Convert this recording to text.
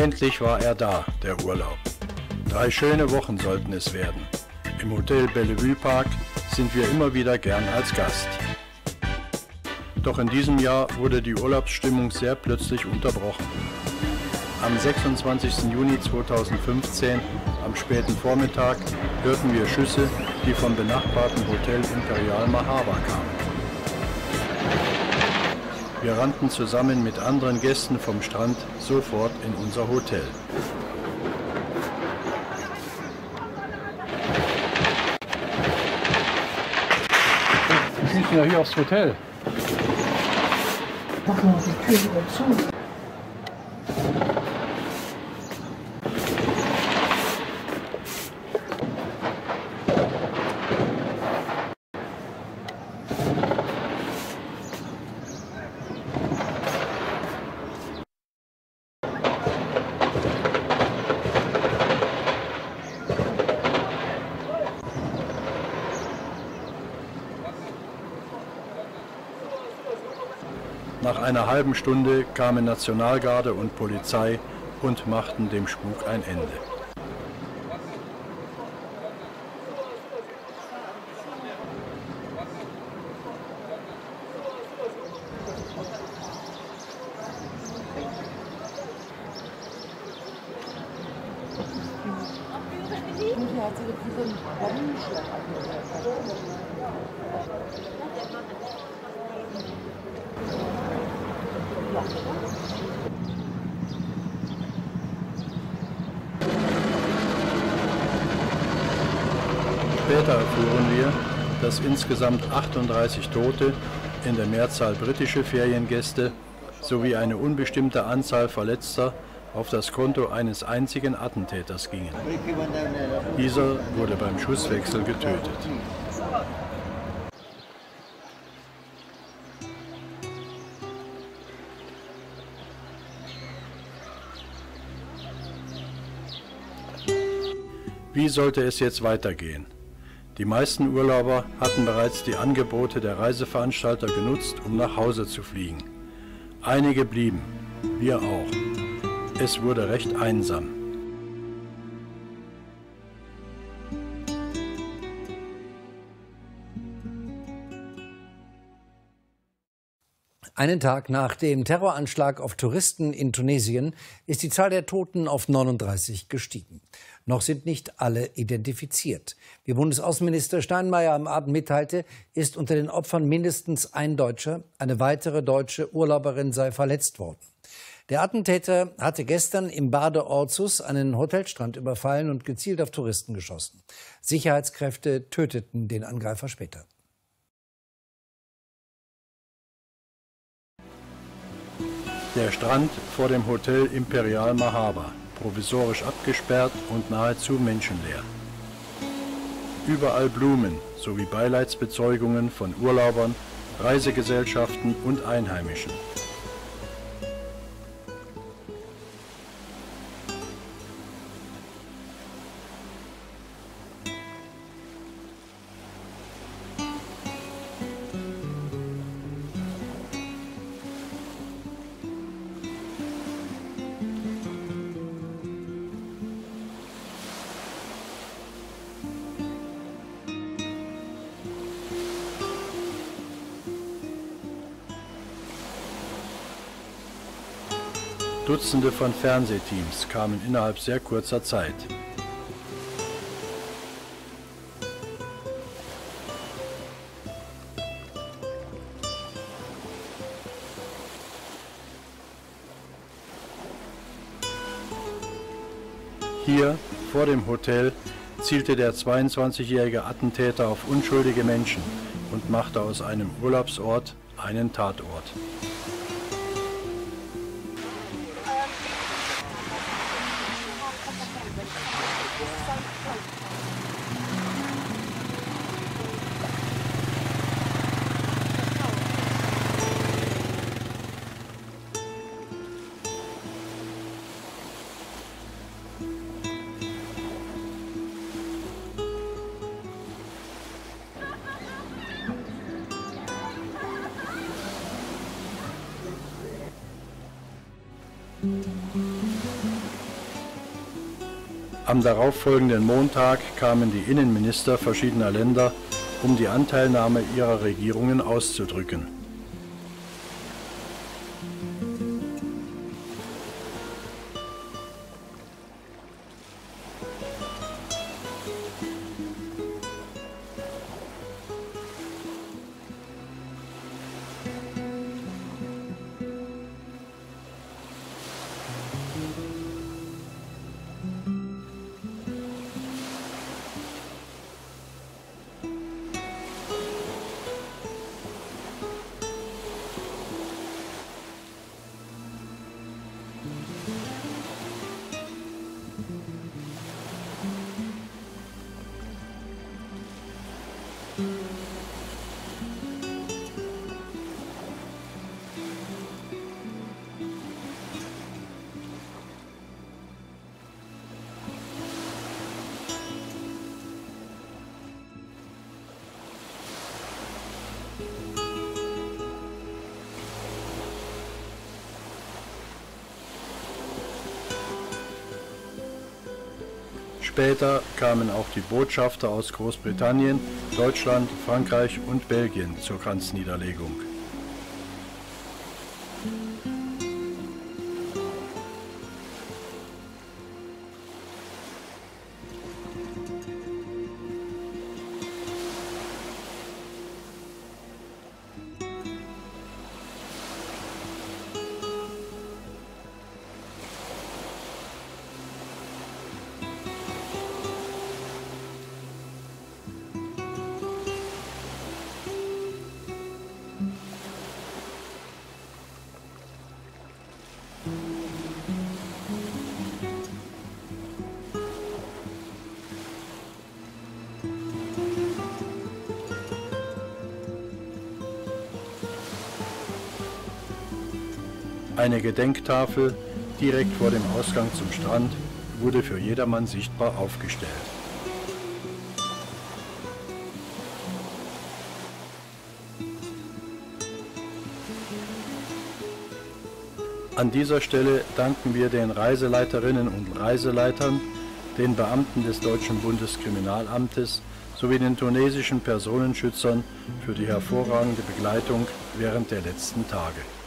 Endlich war er da, der Urlaub. 3 schöne Wochen sollten es werden. Im Hotel Bellevue Park sind wir immer wieder gern als Gast. Doch in diesem Jahr wurde die Urlaubsstimmung sehr plötzlich unterbrochen. Am 26. Juni 2015, am späten Vormittag, hörten wir Schüsse, die vom benachbarten Hotel Imperial Mahaba kamen. Wir rannten zusammen mit anderen Gästen vom Strand sofort in unser Hotel. Wir sind ja hier aufs Hotel. Machen wir die Tür wieder zu. Nach einer halben Stunde kamen Nationalgarde und Polizei und machten dem Spuk ein Ende. Später erfuhren wir, dass insgesamt 38 Tote, in der Mehrzahl britische Feriengäste, sowie eine unbestimmte Anzahl Verletzter auf das Konto eines einzigen Attentäters gingen. Dieser wurde beim Schusswechsel getötet. Wie sollte es jetzt weitergehen? Die meisten Urlauber hatten bereits die Angebote der Reiseveranstalter genutzt, um nach Hause zu fliegen. Einige blieben, wir auch. Es wurde recht einsam. Einen Tag nach dem Terroranschlag auf Touristen in Tunesien ist die Zahl der Toten auf 39 gestiegen. Noch sind nicht alle identifiziert. Wie Bundesaußenminister Steinmeier am Abend mitteilte, ist unter den Opfern mindestens ein Deutscher. Eine weitere deutsche Urlauberin sei verletzt worden. Der Attentäter hatte gestern im Bade Orzus einen Hotelstrand überfallen und gezielt auf Touristen geschossen. Sicherheitskräfte töteten den Angreifer später. Der Strand vor dem Hotel Imperial Mahaba, provisorisch abgesperrt und nahezu menschenleer. Überall Blumen sowie Beileidsbezeugungen von Urlaubern, Reisegesellschaften und Einheimischen. Dutzende von Fernsehteams kamen innerhalb sehr kurzer Zeit. Hier, vor dem Hotel, zielte der 22-jährige Attentäter auf unschuldige Menschen und machte aus einem Urlaubsort einen Tatort. Am darauffolgenden Montag kamen die Innenminister verschiedener Länder, um die Anteilnahme ihrer Regierungen auszudrücken. Später kamen auch die Botschafter aus Großbritannien, Deutschland, Frankreich und Belgien zur Kranzniederlegung. Eine Gedenktafel direkt vor dem Ausgang zum Strand wurde für jedermann sichtbar aufgestellt. An dieser Stelle danken wir den Reiseleiterinnen und Reiseleitern, den Beamten des Deutschen Bundeskriminalamtes sowie den tunesischen Personenschützern für die hervorragende Begleitung während der letzten Tage.